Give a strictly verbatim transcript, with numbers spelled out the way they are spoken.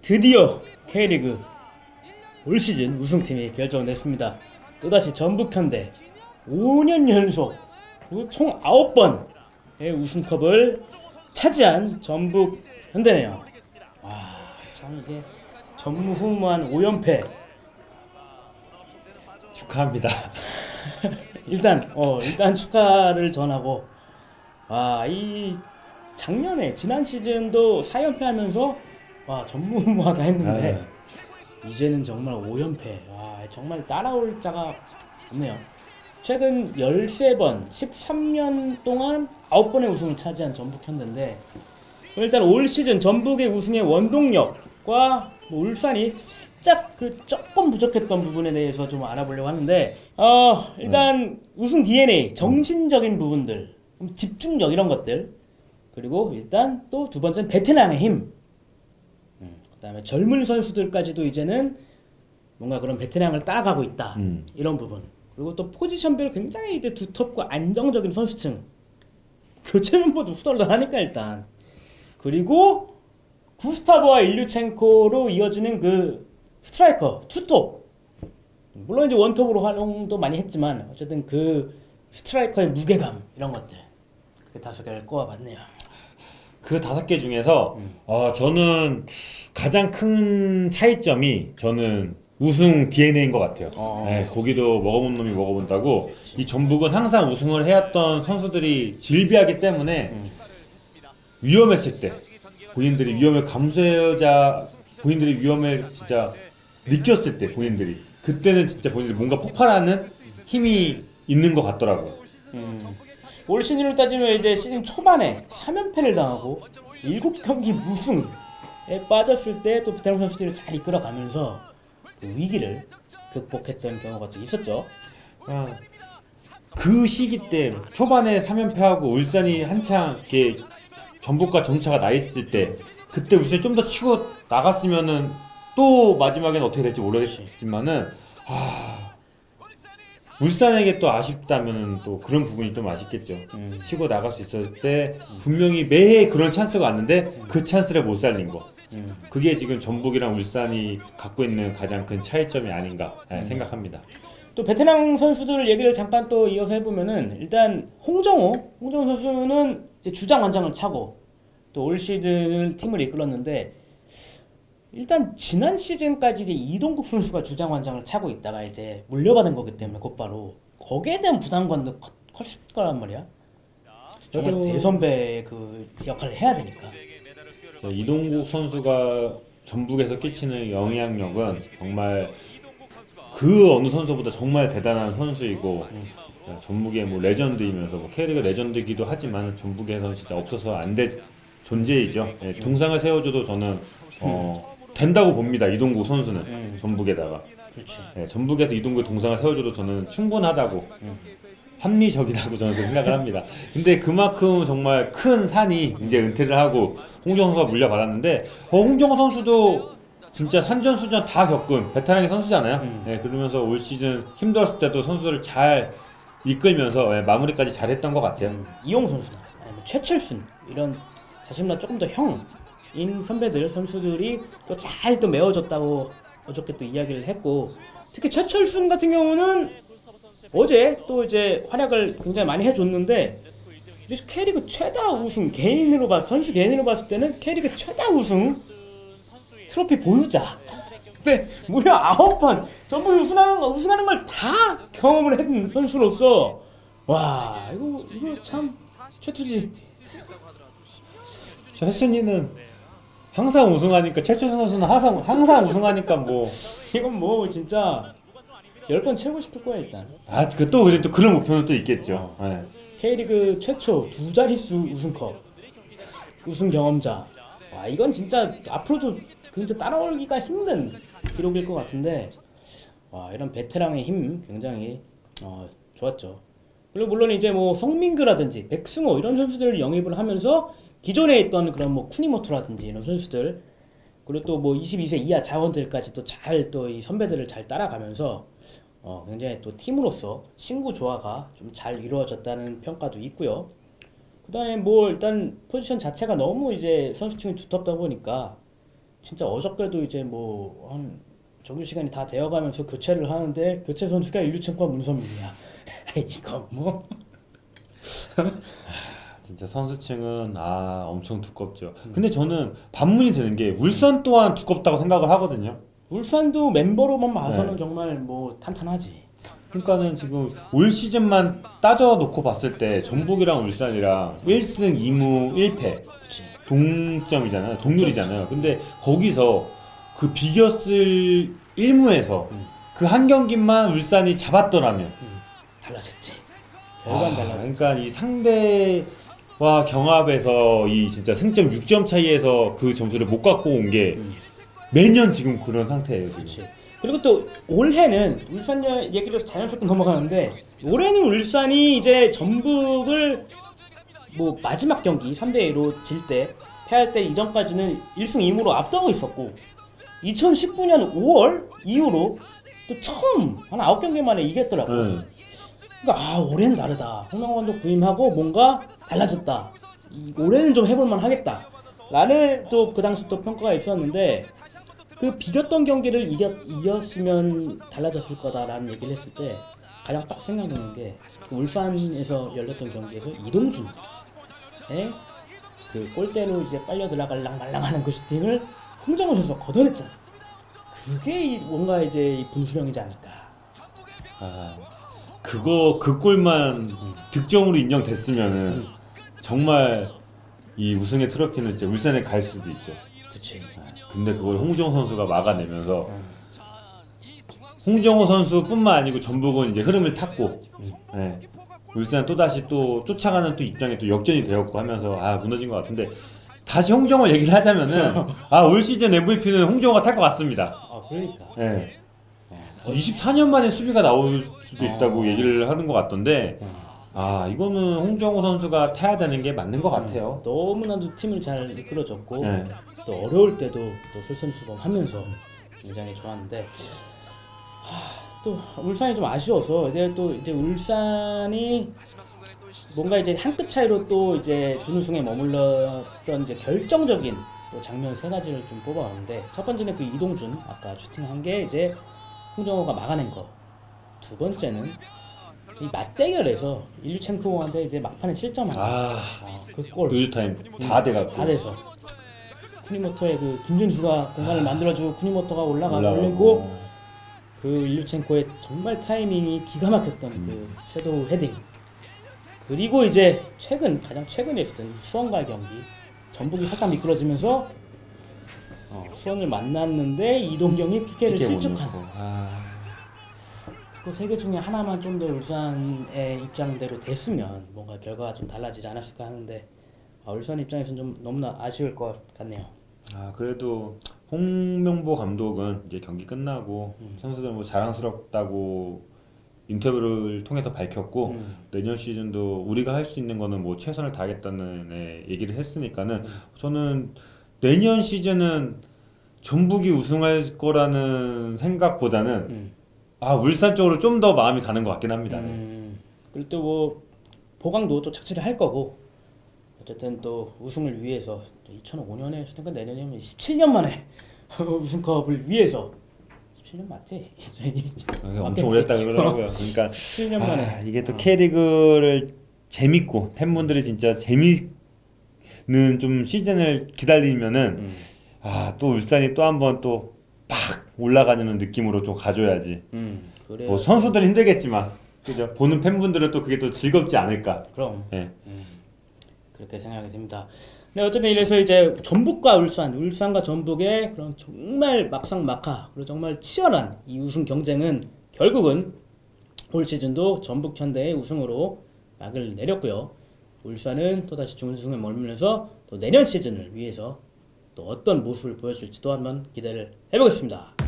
드디어 K리그 올 시즌 우승팀이 결정됐습니다. 또다시 전북현대 오 년 연속 그리고 총 아홉 번의 우승컵을 차지한 전북현대네요. 와, 참 이게 전무후무한 오 연패 축하합니다. 일단 어 일단 축하를 전하고, 와, 이 작년에 지난 시즌도 사 연패 하면서 와 전무후무하다 했는데 아, 이제는 정말 오 연패. 와, 정말 따라올 자가 없네요. 최근 십삼 번 십삼 년 동안 아홉 번의 우승을 차지한 전북현대인데, 일단 올 시즌 전북의 우승의 원동력과 뭐 울산이 살짝 그 조금 부족했던 부분에 대해서 좀 알아보려고 하는데, 어 일단 네. 우승 디엔에이, 정신적인 부분들, 집중력 이런 것들, 그리고 일단 또 두 번째는 베테랑의 힘, 음, 그 다음에 젊은 선수들까지도 이제는 뭔가 그런 베테랑을 따라가고 있다, 음. 이런 부분, 그리고 또 포지션별 굉장히 이제 두텁고 안정적인 선수층, 교체 멤버도 후덜덜하니까 일단, 그리고 구스타보와 일류첸코로 이어지는 그 스트라이커 투톱, 물론 이제 원톱으로 활용도 많이 했지만 어쨌든 그 스트라이커의 무게감 이런 것들, 그렇게 다섯 개를 꼽아봤네요. 그 다섯 개 중에서 음. 어, 저는 가장 큰 차이점이 저는 우승 디엔에이인 것 같아요. 어. 네, 고기도 먹어본 놈이 먹어본다고. 이 전북은 항상 우승을 해왔던 선수들이 질비하기 때문에 음. 위험했을 때 본인들이 위험을 감수해야, 본인들이 위험을 진짜 느꼈을 때 본인들이 그때는 진짜 본인들이 뭔가 폭발하는 힘이 있는 것 같더라고요. 음. 올 시즌으로 따지면 이제 시즌 초반에 삼 연패를 당하고 일곱 경기 무승에 빠졌을 때 또 베테랑 선수들을 잘 이끌어가면서 그 위기를 극복했던 경우가 좀 있었죠. 아, 그 시기 때 초반에 삼 연패하고 울산이 한창 이렇게 전북과 점차가 나 있을 때, 그때 울산이 좀 더 치고 나갔으면은 또 마지막에는 어떻게 될지 모르겠지만은, 아, 울산에게 또 아쉽다면은 또 그런 부분이 좀 아쉽겠죠. 음. 치고 나갈 수 있었을 때 분명히 매해 그런 찬스가 왔는데 음. 그 찬스를 못 살린 거. 음. 그게 지금 전북이랑 울산이 갖고 있는 가장 큰 차이점이 아닌가 음. 생각합니다. 또 베테랑 선수들 얘기를 잠깐 또 이어서 해보면은, 일단 홍정호, 홍정호 선수는 이제 주장 완장을 차고 또 올 시즌을 팀을 이끌었는데, 일단 지난 시즌까지 이제 이동국 선수가 주장 완장을 차고 있다가 이제 물려받은 거기 때문에 곧바로 거기에 대한 부담감도 컸을 거란 말이야. 정말 저도... 대선배의 그 역할을 해야 되니까. 이동국 선수가 전북에서 끼치는 영향력은 정말 그 어느 선수보다 정말 대단한 선수이고, 음. 전북의 뭐 레전드이면서 뭐 K리그 레전드이기도 하지만 전북에서는 진짜 없어서 안 될 존재이죠. 예, 동상을 세워줘도 저는 어, 된다고 봅니다. 이동국 선수는 음. 전북에다가. 예, 전북에서 이동국 동상을 세워줘도 저는 충분하다고, 음. 합리적이라고 저는 생각을 합니다. 근데 그만큼 정말 큰 산이 이제 은퇴를 하고 홍정호 선수가 물려받았는데, 어, 홍정호 선수도 진짜 산전수전 다 겪은 베테랑의 선수잖아요. 음. 예, 그러면서 올 시즌 힘들었을 때도 선수를 잘 이끌면서 예, 마무리까지 잘했던 것 같아요. 음. 이용 선수나 아니면 최철순, 이런 자신보다 조금 더 형인 선배들, 선수들이 또 잘 또 메워줬다고 어저께 또 이야기를 했고, 특히 최철순 같은 경우는 어제 또 이제 활약을 굉장히 많이 해줬는데, 이제 K리그 최다 우승 개인으로 봤, 선수 개인으로 봤을 때는 K리그 최다 우승 트로피 보유자. 근데 무려 아홉 번 전부 우승하는, 우승하는 걸 다 경험을 했는 선수로서, 와, 이거 이거 참 최투지. 최순이는 항상 우승하니까, 최철순 선수는 항상 항상 우승하니까 뭐 이건 뭐 진짜 열 번 채우고 싶을 거야 일단. 아, 그 또 그래 또 그런 목표는 또 있겠죠. 어. 네. K리그 최초 두 자릿수 우승컵 우승 경험자. 와, 이건 진짜 앞으로도 진짜 따라오기가 힘든 기록일 것 같은데, 와, 이런 베테랑의 힘 굉장히 어, 좋았죠. 그리고 물론 이제 뭐 성민규라든지 백승호 이런 선수들을 영입을 하면서 기존에 있던 그런 뭐 쿠니모토라든지 이런 선수들, 그리고 또 뭐 이십이 세 이하 자원들까지 또 잘 또 이 선배들을 잘 따라가면서 어 굉장히 또 팀으로서 신구 조화가 좀 잘 이루어졌다는 평가도 있고요. 그 다음에 뭐 일단 포지션 자체가 너무 이제 선수층이 두텁다 보니까 진짜 어저께도 이제 뭐 한 정규 시간이 다 되어가면서 교체를 하는데 교체 선수가 일류첸코와 문선민이야. 이거 뭐 진짜 선수층은 아 엄청 두껍죠. 근데 저는 반문이 드는 게 울산 또한 두껍다고 생각을 하거든요. 울산도 멤버로만 봐서는 네. 정말 뭐 탄탄하지. 그러니까는 지금 올 시즌만 따져 놓고 봤을 때 전북이랑 울산이랑 일 승 이 무 일 패 그치. 동점이잖아요. 동률이잖아요. 근데 거기서 그 비겼을 일 무에서 음. 그 한 경기만 울산이 잡았더라면 음, 달라졌지. 결과는 아, 달라졌지. 그러니까 이 상대와 경합에서 이 진짜 승점 육 점 차이에서 그 점수를 못 갖고 온 게 음. 매년 지금 그런 상태예요. 지금. 그치. 그리고 또 올해는 울산 얘기를 자연스럽게 넘어가는데 올해는 울산이 이제 전북을 뭐 마지막 경기 삼 대 이로 질 때 패할 때 이전까지는 일 승 이 무로 앞서고 있었고 이천십구 년 오월 이후로 또 처음 한 아홉 경기 만에 이겼더라고. 네. 그러니까 아 올해는 다르다. 홍명호 감독 부임하고 뭔가 달라졌다. 이, 올해는 좀 해볼만 하겠다. 라는 또 그 당시 또 평가가 있었는데 그 비겼던 경기를 이겼, 이겼으면 달라졌을 거다라는 얘기를 했을 때 가장 딱 생각나는 게 그 울산에서 열렸던 경기에서 이동준의 그 골대로 이제 빨려 들어갈랑 말랑하는 그 슈팅을 홍정호 선수가 걷어냈잖아. 그게 이- 뭔가 이제 이 분수령이지 않을까. 아, 그거 그 골만 득점으로 인정됐으면은 음. 정말 이 우승의 트로피는 진짜 울산에 갈 수도 있죠. 그치. 근데 그걸 홍정호 선수가 막아내면서 음. 홍정호 선수뿐만 아니고 전북은 이제 흐름을 탔고 음. 네. 울산 또 다시 또 쫓아가는 또 입장에 또 역전이 되었고 하면서 아 무너진 것 같은데 다시 홍정호 얘기를 하자면은 아 올 시즌 엠브이피는 홍정호가 탈 것 같습니다. 아 그러니까. 네. 이십사 년 만에 수비가 나올 수도 있다고 어. 얘기를 하는 것 같던데 음. 아 이거는 홍정호 선수가 타야 되는 게 맞는 것 같아요. 너무나도 팀을 잘 이끌어줬고 네. 또 어려울 때도 또 솔선수범하면서 굉장히 좋았는데 하, 또 울산이 좀 아쉬워서 이제 또 이제 울산이 뭔가 이제 한 끗 차이로 또 이제 준우승에 머물렀던 이제 결정적인 또 장면 세 가지를 좀 뽑아왔는데 첫 번째는 그 이동준 아까 슈팅한 게 이제 홍정호가 막아낸 거. 두 번째는 이 맞대결에서 일류첸코한테 이제 막판에 실점한 거. 아 그 골. 요즈타임 다 돼갖고 다 돼서 쿠니모토의 그 김준수가 공간을 만들어주고 쿠니모토가 올라가 올라가고. 올리고 그 일류첸코의 정말 타이밍이 기가 막혔던 음. 그 섀도우 헤딩. 그리고 이제 최근 가장 최근에 있었던 수원과의 경기 전북이 살짝 미끄러지면서 어, 수원을 만났는데 이동경이 피케를 피케 못 실축하는 넣고. 아, 그 세 개 중에 하나만 좀 더 울산의 입장대로 됐으면 뭔가 결과가 좀 달라지지 않았을까 하는데 아, 울산 입장에서는 좀 너무나 아쉬울 것 같네요. 아 그래도 홍명보 감독은 이제 경기 끝나고 음. 선수들 뭐 자랑스럽다고 인터뷰를 통해서 밝혔고 음. 내년 시즌도 우리가 할 수 있는 거는 뭐 최선을 다하겠다는 애 얘기를 했으니까는 음. 저는 내년 시즌은 전북이 우승할 거라는 생각보다는 음. 아 울산 쪽으로 좀 더 마음이 가는 것 같긴 합니다. 음. 그리고 또 뭐 보강도 또 착취를 할 거고 어쨌든 또 우승을 위해서 이천오 년에 수능가 내년이면 십칠 년 만에 우승컵을 위해서 십칠 년 맞지? 아, 엄청 오랬다 그러더라고요. 그러니까 십칠 년 만에 아, 이게 또 어. K리그를 재밌고 팬분들이 진짜 재미는 좀 시즌을 기다리면은 음. 아 또 울산이 또 한번 또 팍 올라가는 느낌으로 좀 가줘야지. 음. 그래. 뭐 선수들 힘들겠지만 그죠. 보는 팬분들은 또 그게 또 즐겁지 않을까. 그럼. 예. 음. 그렇게 생각이 됩니다. 네, 어쨌든 이래서 이제 전북과 울산, 울산과 전북의 그런 정말 막상막하 그리고 정말 치열한 이 우승 경쟁은 결국은 올 시즌도 전북 현대의 우승으로 막을 내렸고요. 울산은 또다시 준우승에 머물면서 또 내년 시즌을 위해서 또 어떤 모습을 보여줄지도 한번 기대를 해보겠습니다.